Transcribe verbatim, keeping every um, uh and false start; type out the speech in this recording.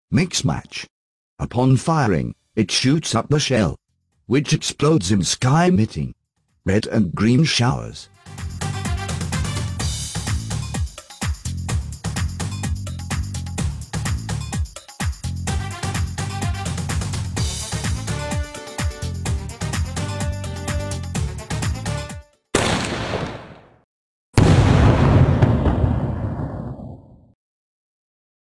Mix match. Upon firing, it shoots up the shell, which explodes in sky emitting red and green showers.